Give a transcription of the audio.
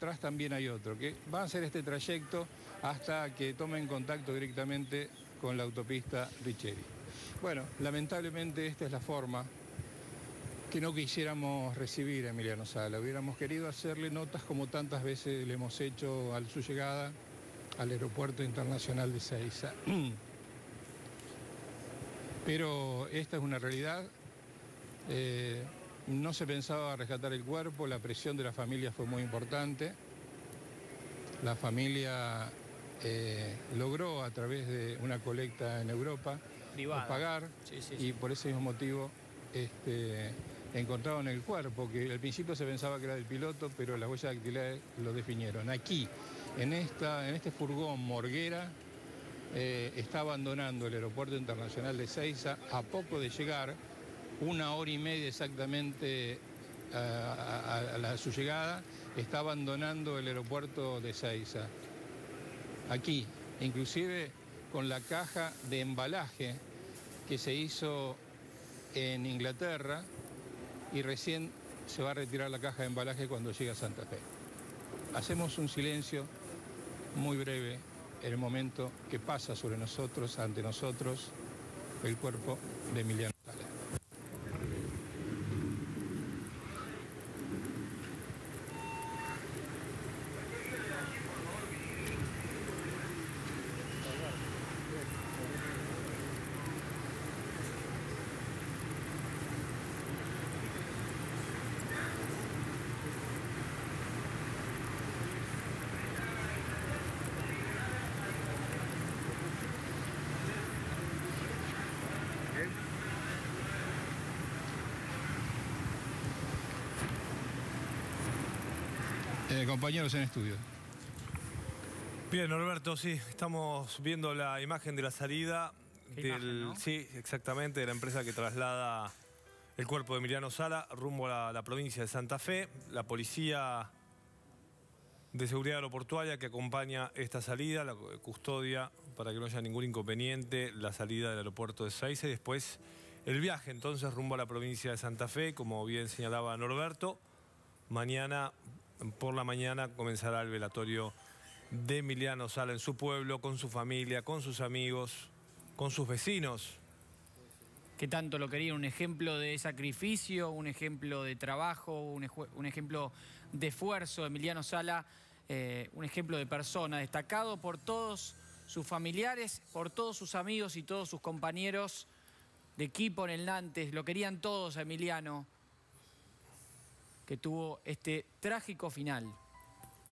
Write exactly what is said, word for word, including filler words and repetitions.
atrás también hay otro, que va a hacer este trayecto hasta que tomen contacto directamente con la autopista Richeri. Bueno, lamentablemente esta es la forma que no quisiéramos recibir a Emiliano Sala. Hubiéramos querido hacerle notas como tantas veces le hemos hecho a su llegada al Aeropuerto Internacional de Ezeiza. Pero esta es una realidad. Eh, no se pensaba rescatar el cuerpo, la presión de la familia fue muy importante. La familia eh, logró a través de una colecta en Europa Privada. pagar Sí, sí, y sí. por ese mismo motivo este, encontraron el cuerpo, que al principio se pensaba que era del piloto, pero las huellas dactilares lo definieron. Aquí, en, esta, en este furgón Morguera, eh, está abandonando el Aeropuerto Internacional de Ezeiza a poco de llegar, una hora y media exactamente a, a, a, la, a su llegada, está abandonando el aeropuerto de Ezeiza. Aquí, inclusive con la caja de embalaje que se hizo en Inglaterra y recién se va a retirar la caja de embalaje cuando llegue a Santa Fe. Hacemos un silencio muy breve en el momento que pasa sobre nosotros, ante nosotros, el cuerpo de Emiliano Sala. Eh, compañeros en estudio. Bien, Norberto, sí, estamos viendo la imagen de la salida Qué del, imagen, ¿no? sí, exactamente, de la empresa que traslada el cuerpo de Emiliano Sala rumbo a la, la provincia de Santa Fe. La policía de seguridad aeroportuaria que acompaña esta salida, la custodia para que no haya ningún inconveniente, la salida del aeropuerto de Ezeiza y después el viaje entonces rumbo a la provincia de Santa Fe, como bien señalaba Norberto. Mañana, por la mañana, comenzará el velatorio de Emiliano Sala en su pueblo, con su familia, con sus amigos, con sus vecinos. Que tanto lo querían, un ejemplo de sacrificio, un ejemplo de trabajo, un, un ejemplo de esfuerzo. Emiliano Sala, eh, un ejemplo de persona, destacado por todos sus familiares, por todos sus amigos y todos sus compañeros de equipo en el Nantes. Lo querían todos a Emiliano, que tuvo este trágico final.